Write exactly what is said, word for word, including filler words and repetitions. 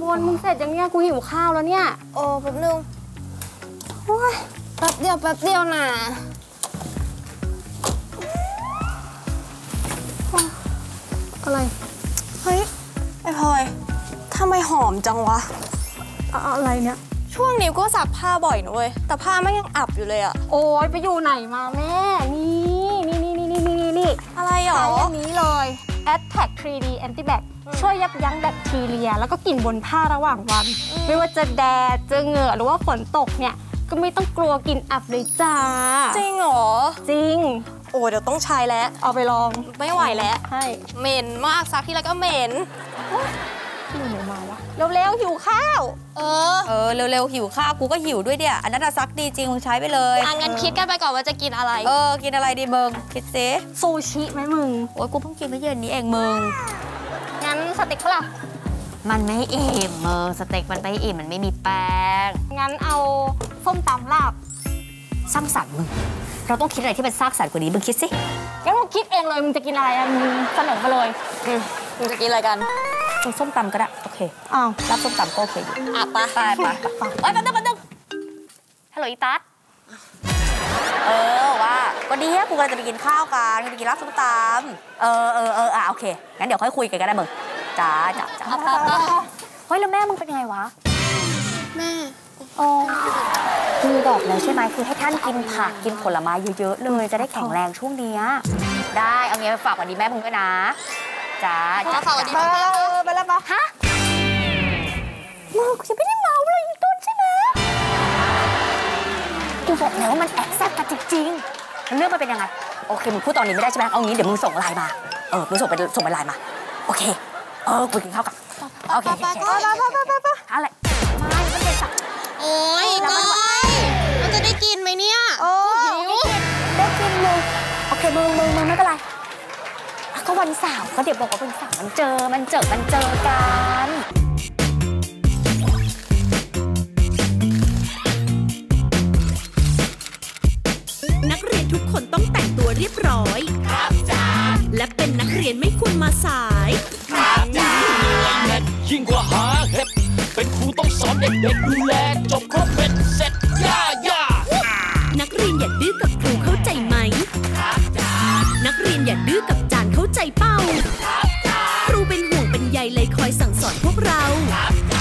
วนมึงเสร็จยังเนี่ยกูหิวข้าวแล้วเนี่ยโอ้แป๊บนึงโอ้ยแป๊บเดียวแป๊บเดียวน่ะอะไรเฮ้ยไอ้พลอยทำไมหอมจังวะอะไรเนี่ยช่วงนี้ก็ซักผ้าบ่อยนะเว้ยแต่ผ้ามันยังอับอยู่เลยอะโอ้ยไปอยู่ไหนมาแม่นี่นี่นี่นี่นี่นี่นี่อะไรหรออันนี้เลย Attack ทรี ดี Anti-Bac ช่วยยับยั้งแบคทีเรียแล้วก็กลิ่นบนผ้าระหว่างวันไม่ว่าจะแดดจะเหงื่อหรือว่าฝนตกเนี่ยก็ไม่ต้องกลัวกลิ่นอับเลยจ้าจริงเหรอจริงโอ้เดี๋ยวต้องใช้แล้วเอาไปลองไม่ไหวแล้วใช่เหม็นมากซักที่แล้วก็เหม็นหิวมาวะเร็วๆหิวข้าวเออเออเร็วๆหิวข้าวกูก็หิวด้วยเดี๋ยอันนั้นซักดีจริงมึงใช้ไปเลยอ่ะงั้นคิดกันไปก่อนว่าจะกินอะไรเออกินอะไรดีมึงคิดซิซูชิไหมมึงโอ้ยกูเพิ่งกินเมื่อเย็นนี้เองมึงงั้นสเต็กเปล่ามันไม่อิ่มมึงสเต็กมันไม่อิ่มมันไม่มีแป้งงั้นเอาส้มตำลาบสร้างสรรค์มึงเราต้องคิดอะไรที่เป็นสร้างสรรค์กว่านี้มึงคิดสิงั้นมึงคิดเองเลยมึงจะกินอะไรอ่ะมึงเสนอมาเลยมึงจะกินอะไรกันกินส้มตำก็ได้โอเคอ้าวรับส้มตำก็โอเคอยู่อ่ะไปไปไปเอ้ยมาดึงมาดึงฮัลโหลอีตั๊ดเออว่าก็ดีกูกำลังจะไปกินข้าวกันจะไปกินรับส้มตำเออเออเอออ่ะโอเคงั้นเดี๋ยวค่อยคุยกันก็ได้มึงจ้าจ้าจ้าเฮ้ยแล้วแม่มึงเป็นยังไงวะแม่อ๋อคือบอกแล้วใช่ไหมคือให้ท่านกินผักกินผลไม้เยอะๆเลยจะได้แข็งแรงช่วงนี้ได้เอางี้ไปฝากวันดีแม่มึงด้วยนะจ้าจ้าฝากวันดีแม่ไปแล้วปะฮะมึงกูจะไม่ได้เมาเลยอีต้นใช่ไหมกูบอกแล้วว่ามันแอบแซ่บกันจริงๆเรื่องมันเป็นยังไงโอเคมึงพูดตอนนี้ไม่ได้ใช่ไหมเอางี้เดี๋ยวมึงส่งไลน์มาเออมึงส่งไปส่งไปไลน์มาโอเคเออกูกินข้าวกับโอเคไปไปไปไปไปอะไรไม่ไม่เป็นสักโอ้ยก้อยมันจะได้กินไหมเนี่ยโอ้หิวได้กินเลยโอเคมึงมึงมึงไม่เป็นไรก็วันเสาร์ก็เดี๋ยวบอกว่าวันเสาร์มันเจอมันเจอมันเจอกันนักเรียนทุกคนต้องแต่งตัวเรียบร้อยครับจ้าและเป็นนักเรียนไม่ควรมาสายครับจ้ายิ่งกว่าหาเห็ดเป็นครูต้องสอนเด็กๆดูแลจบครบเป็นเสร็จย่าย่านักเรียนอย่าดื้อกับครูเข้าใจไหมครับจ้านักเรียนอย่าดื้อกับจานเข้าใจเป้าครับจ้าครูเป็นห่วงเป็นใยเลยคอยสั่งสอนพวกเราครับ